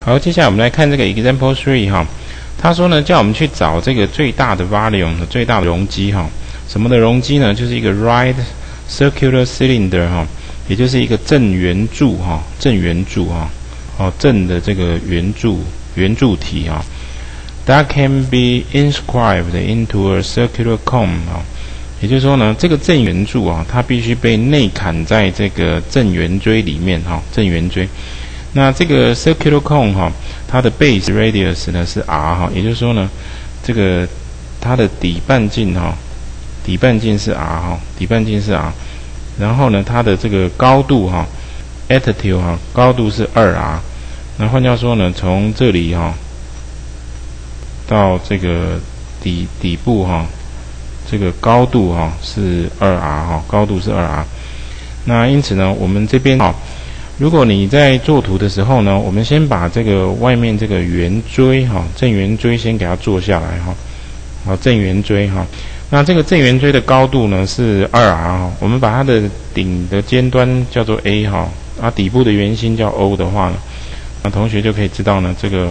好，接下来我们来看这个 example 3哈，他说呢，叫我们去找这个最大的 volume 最大的容积哈，什么的容积呢？就是一个 right circular cylinder 哈，也就是一个正圆柱哈，正圆柱哈，正的这个圆柱体哈 ，that can be inscribed into a circular cone 哈，也就是说呢，这个正圆柱啊，它必须被内砍在这个正圆锥里面哈，正圆锥。那这个 circular cone 哈，它的 base radius 呢是 r 哈，也就是说呢，这个它的底半径哈，底半径是 r 哈，底半径是 r， 然后呢，它的这个高度哈 ，altitude 哈，高度是2r， 那换句话说呢，从这里哈到这个底部哈，这个高度哈是2r 哈，高度是2r， 那因此呢，我们这边哈。如果你在做图的时候呢，我们先把这个外面这个圆锥哈，正圆锥先给它做下来哈，好，正圆锥哈，那这个正圆锥的高度呢是2r哈，我们把它的顶的尖端叫做 A 哈，底部的圆心叫 O 的话呢，那同学就可以知道呢，这个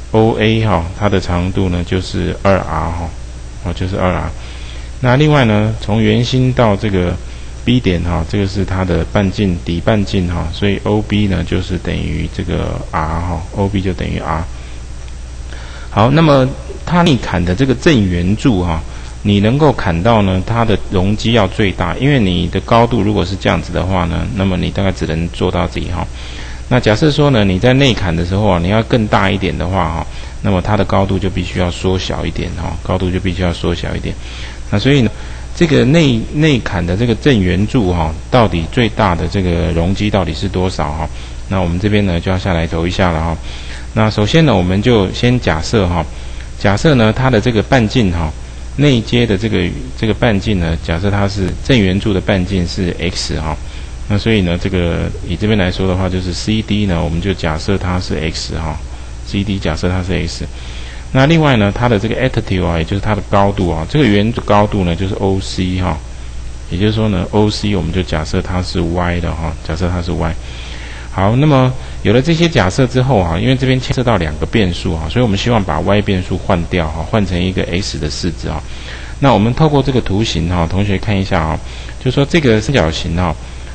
OA 哈，它的长度呢就是 2r 哈，就是 2r。那另外呢，从圆心到这个B 点哈，这个是它的半径，底半径哈，所以 OB 呢就是等于这个 R 哈 ，OB 就等于 R。好，那么它你砍的这个正圆柱哈，你能够砍到呢，它的容积要最大，因为你的高度如果是这样子的话呢，那么你大概只能做到这里哈。那假设说呢，你在内砍的时候啊，你要更大一点的话哈，那么它的高度就必须要缩小一点哈，高度就必须要缩小一点。那所以呢，这个内砍的这个正圆柱哈，到底最大的这个容积到底是多少哈？那我们这边呢就要下来走一下了哈。那首先呢，我们就先假设哈，假设呢它的这个半径哈，内接的这个半径呢，假设它是正圆柱的半径是 x 哈，那所以呢这个以这边来说的话，就是 CD 呢，我们就假设它是 x 哈 ，CD 假设它是 x。那另外呢，它的这个 altitude 啊，也就是它的高度啊，这个圆的高度呢就是 OC 哈，也就是说呢 OC 我们就假设它是 y 的哈，假设它是 y。好，那么有了这些假设之后啊，因为这边牵涉到2个变数啊，所以我们希望把 y 变数换掉哈，换成一个 x 的式子啊。那我们透过这个图形哈，同学看一下啊，就说这个三角形啊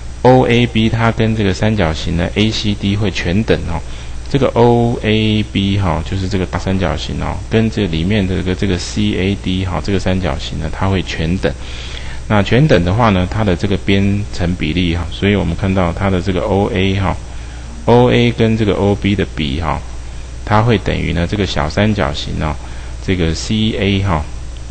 OAB 它跟这个三角形的 ACD 会全等哦。这个 OAB 哈，就是这个大三角形哦，跟这里面的这个 CAD 哈，这个三角形呢，它会全等。那全等的话呢，它的这个边成比例哈，所以我们看到它的这个 OA 哈 ，OA 跟这个 OB 的比哈，它会等于呢这个小三角形哦，这个 CA 哈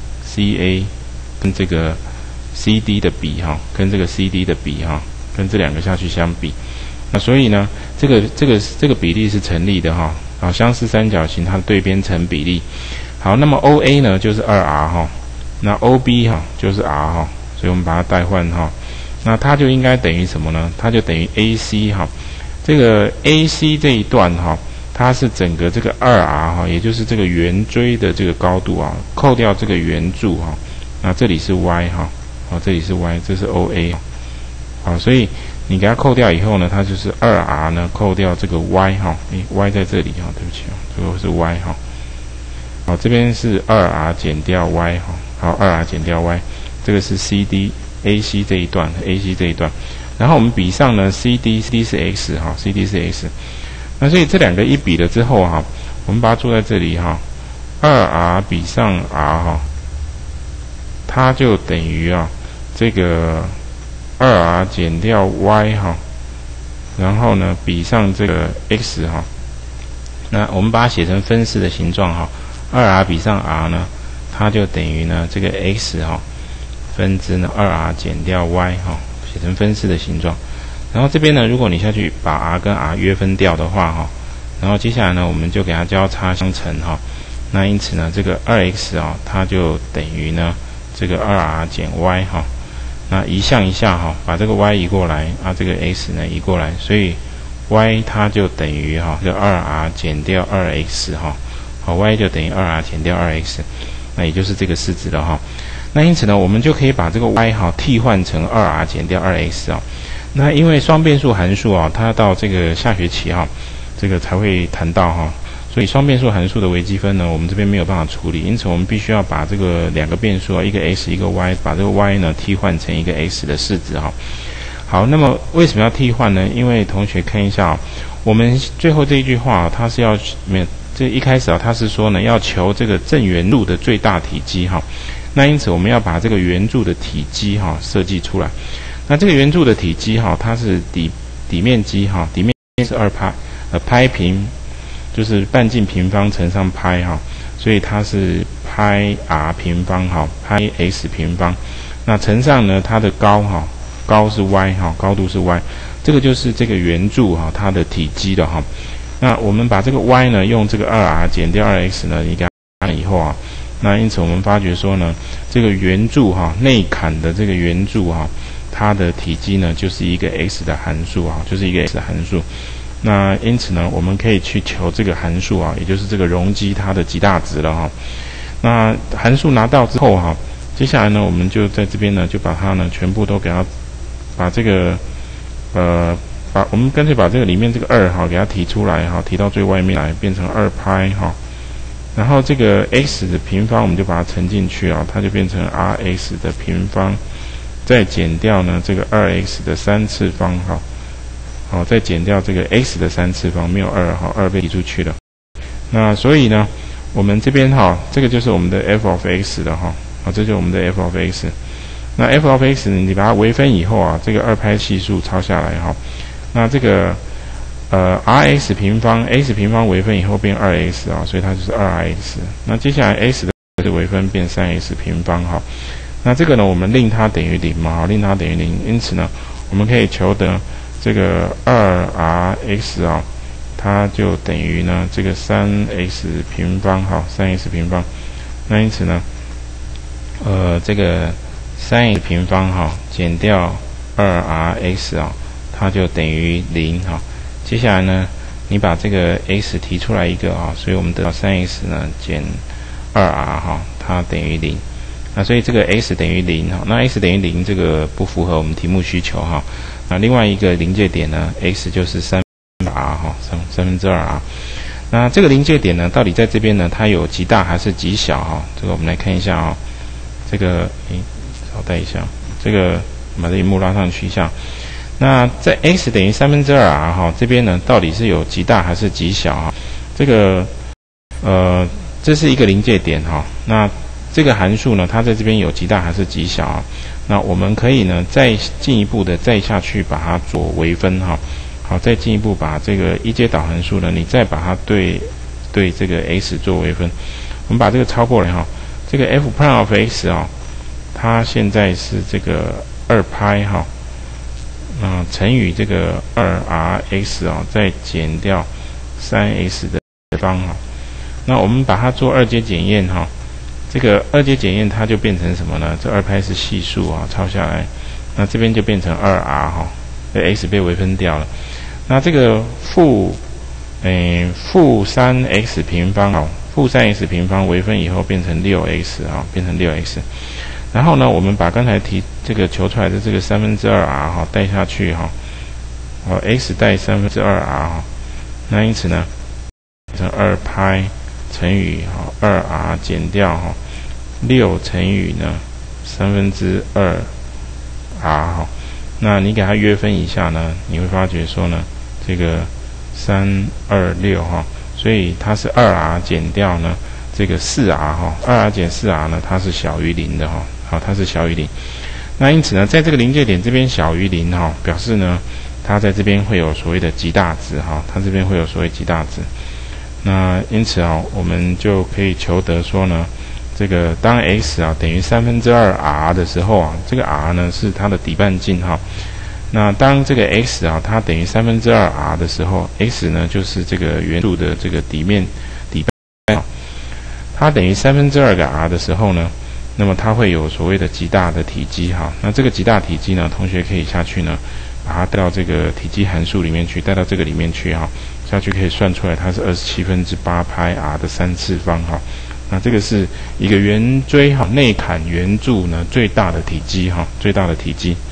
，CA 跟这个 CD 的比哈，跟这个 CD 的比哈，跟这2个下去相比。那所以呢，这个比例是成立的哈，相似三角形它的对边成比例。好，那么 OA 呢就是 2r 哈，那 OB 哈就是 r 哈，所以我们把它代换哈，那它就应该等于什么呢？它就等于 AC 哈，这个 AC 这一段哈，它是整个这个 2r 哈，也就是这个圆锥的这个高度啊，扣掉这个圆柱哈，那这里是 y 哈，这里是 y， 这是 OA 好，所以你给它扣掉以后呢，它就是 2r 呢扣掉这个 y 哈，y 在这里哈，对不起啊，这个是 y 哈，好，这边是 2r 减掉 y 哈，好 2r 减掉 y， 这个是 AC 这一段 AC 这一段，然后我们比上呢 CD 是 x 哈 ，CD 是 x， 那所以这2个一比了之后哈，我们把它做在这里哈 ，2r 比上 r 哈，它就等于啊这个2r 减掉 y 哈，然后呢比上这个 x 哈，那我们把它写成分式的形状哈 ，2r 比上 r 呢，它就等于呢这个 x 哈分之呢 2r 减掉 y 哈，写成分式的形状。然后这边呢，如果你下去把 r 跟 r 约分掉的话哈，然后接下来呢我们就给它交叉相乘哈，那因此呢这个 2x 啊，它就等于呢这个 2r 减 y 哈。那移项一下哈，把这个 y 移过来啊，这个 x 呢移过来，所以 y 它就等于哈这个 2r 减掉 2x 哈，好 y 就等于 2r 减掉 2x， 那也就是这个式子了哈。那因此呢，我们就可以把这个 y 哈替换成 2r 减掉 2x 啊。那因为双变数函数啊，它到这个下学期哈， 这个才会谈到哈。所以双变数函数的微积分呢，我们这边没有办法处理，因此我们必须要把这个两个变数啊，一个 x 一个 y， 把这个 y 呢替换成一个 x 的式子哈。好，那么为什么要替换呢？因为同学看一下我们最后这一句话它是要这一开始它是说呢要求这个正圆柱的最大体积哈。那因此我们要把这个圆柱的体积设计出来。那这个圆柱的体积它是底面积底面是派平。就是半径平方乘上派所以它是派 r 平方派 x 平方，那乘上呢它的高高是 y 高度是 y， 这个就是这个圆柱它的体积的那我们把这个 y 呢用这个 2r 减掉 2x 呢，你给它以后那因此我们发觉说呢，这个圆柱内坎的这个圆柱它的体积呢就是一个 x 的函数就是一个 x 的函数。那因此呢，我们可以去求这个函数也就是这个容积它的极大值了那函数拿到之后接下来呢，我们就在这边呢，就把它呢全部都给它把这个我们干脆把这个里面这个2给它提出来提到最外面来，变成2派然后这个 x 的平方我们就把它乘进去它就变成 rx 的平方，再减掉呢这个 2x 的3次方再减掉这个 x 的3次方，没有2被提出去了。那所以呢，我们这边这个就是我们的 f of x 的这就是我们的 f of x。那 f of x 你把它微分以后这个2派系数抄下来那这个rx 平方 x 平方微分以后变2x 所以它就是 2rx。那接下来 x 的微分变 3x 平方那这个呢，我们令它等于0嘛令它等于0，因此呢，我们可以求得这个 2rx 它就等于呢这个 3x 平方3x 平方。那因此呢这个 3x 平方减掉 2rx 它就等于0接下来呢，你把这个 x 提出来一个所以我们得到 3x 呢减 2r 它等于0。那所以这个 x 等于0那 x 等于0这个不符合我们题目需求那另外一个临界点呢 x 就是3r 2r。那这个临界点呢到底在这边呢它有极大还是极小这个我们来看一下这个稍待一下，这个把这萤幕拉上去一下。那在 x 等于2r 这边呢到底是有极大还是极小这个这是一个临界点那这个函数呢它在这边有极大还是极小那我们可以呢再进一步的再下去把它做微分好，再进一步把这个一阶导函数呢你再把它对这个 x 做微分。我们把这个抄过来这个 f prime of x 它现在是这个2派乘以这个 2rx 再减掉 3x 的方那我们把它做2阶检验这个2阶检验它就变成什么呢？这2派是系数抄下来，那这边就变成 2r x 被微分掉了。那这个负 3x 平方负 3x 平方微分以后变成 6x 变成 6x。然后呢，我们把刚才这个求出来的这个2/3r 带下去x 带2/3r 那因此呢，变成2派乘以2r 减掉6乘以呢2/3r 那你给它约分一下呢，你会发觉说呢，这个326所以它是2r 减掉呢这个4r 2r 减4r 呢，它是小于0的它是小于0。那因此呢，在这个临界点这边小于0表示呢，它在这边会有所谓的极大值它这边会有所谓极大值。那因此我们就可以求得说呢，这个当 x 等于2/3r 的时候这个 r 呢是它的底半径那当这个 x 它等于2/3r 的时候 x 呢就是这个圆柱的这个底半它等于2/3r 的时候呢，那么它会有所谓的极大的体积那这个极大体积呢，同学可以下去呢把它带到这个体积函数里面去，带到这个里面去下去可以算出来它是27/8派 r 的3次方那这个是一个圆锥内坎圆柱呢最大的体积最大的体积。